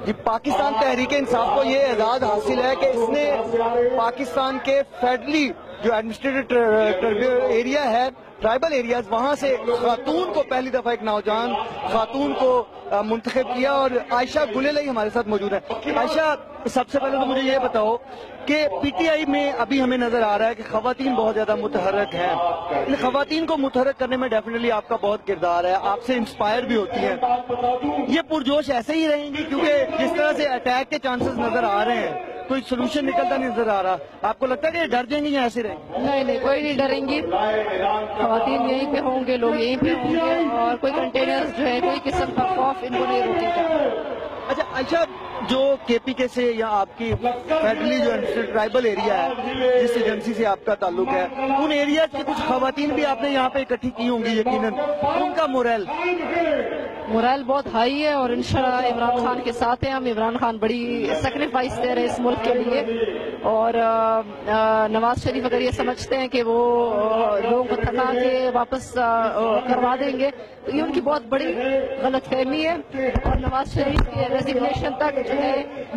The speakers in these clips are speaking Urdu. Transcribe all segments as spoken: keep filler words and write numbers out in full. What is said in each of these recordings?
جی پاکستان تحریک انصاف کو یہ اعزاز حاصل ہے کہ اس نے پاکستان کے فیڈرلی جو ایڈمنسٹریٹو ایریا ہے ٹرائبل ایریاز وہاں سے خاتون کو پہلی دفعہ ایک نوجوان خاتون کو منتخب کیا اور عائشہ گلیلئی ہمارے ساتھ موجود ہے۔ عائشہ سب سے پہلے تو مجھے یہ بتاؤ کہ پی ٹی آئی میں ابھی ہمیں نظر آ رہا ہے کہ خواتین بہت زیادہ متحرک ہیں، ان خواتین کو متحرک کرنے میں ڈیفینیٹلی آپ کا بہت کردار ہے، آپ سے انسپائر بھی ہوتی ہیں، یہ پرجوش ایسے ہی رہیں گی کیونکہ جس طرح سے اٹیک کے چانسز نظر آ رہے ہیں کوئی سولوشن نکلتا نہیں نظر آ رہا، آپ کو لگتا ہے کہ یہ ڈر جائیں گی یا ایسے رہیں گی؟ نہیں نہیں کوئی نہیں ڈریں گی، خواتین یہیں پہ ہوں گے، لوگ یہیں پہ ہوں گے اور کوئی کنٹینرز جو ہے کوئی قسم کا خوف ان کو نہیں روکے گا۔ اچھا عائشہ جو کے پی کے سے یا آپ کی فیڈرلی جو ٹرائبل ایریا ہے جس ایجنسی سے آپ کا تعلق ہے ان ایریاز کی کچھ خواتین بھی آپ نے یہاں پہ اکٹھی کی ہوں گی یقیناً، ان کا موریل موریل بہت ہائی ہے اور انشاءاللہ عمران خان کے ساتھ ہیں ہم۔ عمران خان بڑی سیکریفائس دے رہے اس ملک کے لیے اور نواز شریف اگر یہ سمجھتے ہیں کہ وہ لوگوں کو تھکا کے واپس کروا دیں گے تو یہ ان کی بہت بڑی غلط فہمی ہے اور نواز شریف کے ریزگنیشن تک جو ہے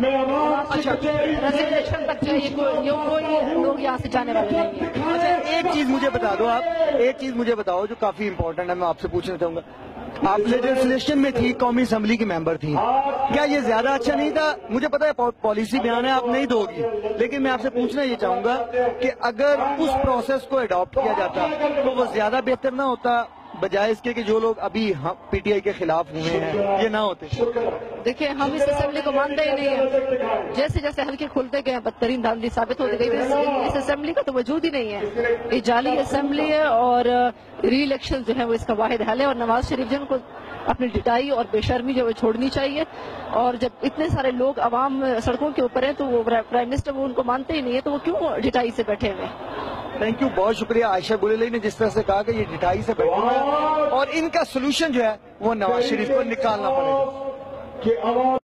ریزگنیشن تک جو ہے یہ کوئی لوگ یہاں سے جانے والے نہیں ہیں۔ اچھا ایک چیز مجھے بتا دو، آپ ایک چیز مجھے بتاؤ جو کافی امپورٹنٹ ہے، میں آپ سے پوچھنا چاہوں گا، آپ لیجسلیشن میں تھی، قومی اسمبلی کی ممبر تھی، کیا یہ زیادہ اچھا نہیں تھا؟ مجھے پتا ہے پالیسی بیان ہے آپ نہیں دو گی، لیکن میں آپ سے پوچھنا یہ چاہوں گا کہ اگر اس پروسیس کو اڈاپٹ کیا جاتا تو وہ زیادہ بہتر نہ ہوتا بجائے اس کے کہ جو لوگ ابھی پی ٹی آئی کے خلاف ہوئے ہیں یہ نہ ہوتے؟ دیکھیں ہم اس اسمبلی کو مانتے ہی نہیں ہیں، جیسے جیسے حلقے کھلتے گئے بدترین دھاندلی ثابت ہوتی گئی، اس اسمبلی کا تو وجود ہی نہیں ہے، یہ جعلی اسمبلی ہے اور ری الیکشن جو ہے وہ اس کا واحد حل ہے اور نواز شریف جن کو اپنی ڈٹائی اور بے شرمی جو ہے چھوڑنی چاہیے اور جب اتنے سارے لوگ عوام سڑکوں کے اوپر ہیں تو وہ پرائم منسٹر وہ ان کو مانتے ہی نہیں ہے تو وہ کیوں ڈٹائی سے بیٹھے ہوئے؟ تھینک یو، بہت شکریہ عائشہ گلیلئی نے جس طرح سے کہا کہ یہ ڈٹائی سے بیٹھے ہوئے ہیں اور ان کا سولوشن جو ہے وہ نواز شریف کو نکالنا پڑے گا۔